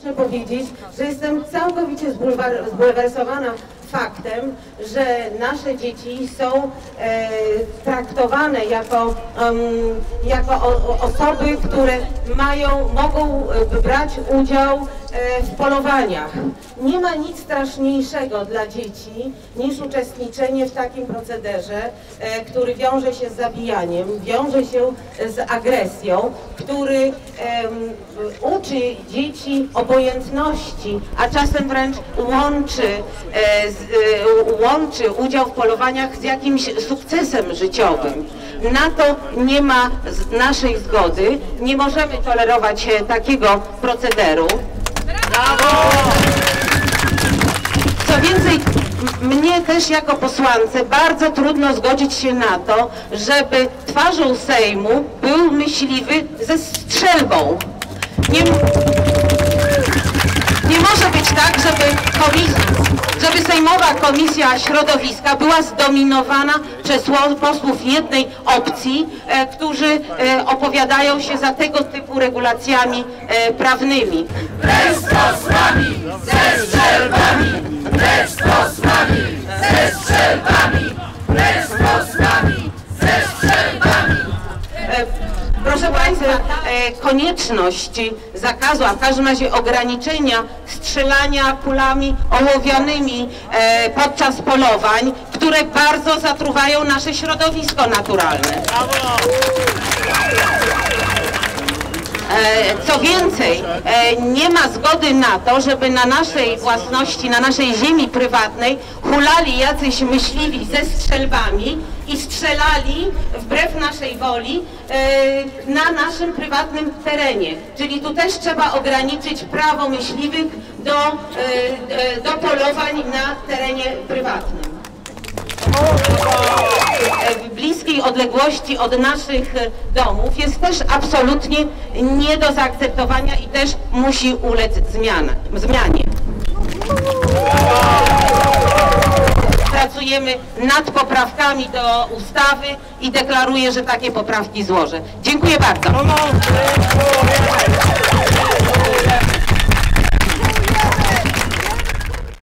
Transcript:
Muszę powiedzieć, że jestem całkowicie zbulwersowana faktem, że nasze dzieci są traktowane jako osoby, które mogą brać udział w polowaniach. Nie ma nic straszniejszego dla dzieci niż uczestniczenie w takim procederze, który wiąże się z zabijaniem, wiąże się z agresją, który uczy dzieci obojętności, a czasem wręcz łączy udział w polowaniach z jakimś sukcesem życiowym. Na to nie ma naszej zgody. Nie możemy tolerować takiego procederu. Brawo! Co więcej, mnie też jako posłance bardzo trudno zgodzić się na to, żeby twarzą Sejmu był myśliwy ze strzelbą. Nie może być tak, żeby Sejmowa Komisja Środowiska była zdominowana przez posłów jednej opcji, którzy opowiadają się za tego typu regulacjami prawnymi. Precz z posłami, ze strzelbami! Precz z posłami, ze strzelbami! Precz z posłami, ze strzelbami! Proszę Państwa, konieczność zakazu, a w każdym razie ograniczenia strzelania kulami ołowianymi podczas polowań, które bardzo zatruwają nasze środowisko naturalne. Co więcej, nie ma zgody na to, żeby na naszej własności, na naszej ziemi prywatnej hulali jacyś myśliwi ze strzelbami i strzelali wbrew naszej woli na naszym prywatnym terenie. Czyli tu też trzeba ograniczyć prawo myśliwych do polowań na terenie prywatnym. W bliskiej odległości od naszych domów jest też absolutnie nie do zaakceptowania i też musi ulec zmianie. Pracujemy nad poprawkami do ustawy i deklaruję, że takie poprawki złożę. Dziękuję bardzo.